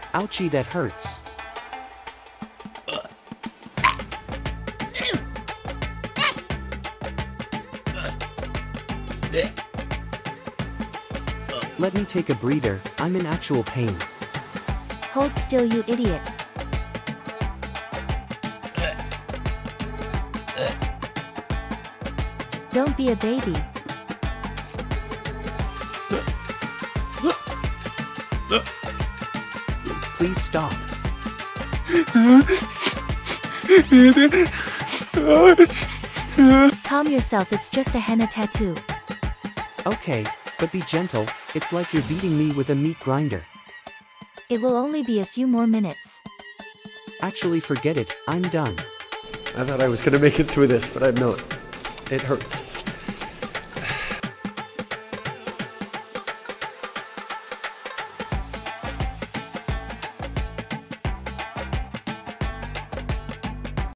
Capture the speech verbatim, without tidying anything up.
Ouchie, that hurts. Let me take a breather, I'm in actual pain. Hold still, you idiot. Don't be a baby. Please stop. Calm yourself, it's just a henna tattoo. Okay, but be gentle, it's like you're beating me with a meat grinder. It will only be a few more minutes. Actually, forget it, I'm done. I thought I was gonna make it through this, but I'm not. It hurts.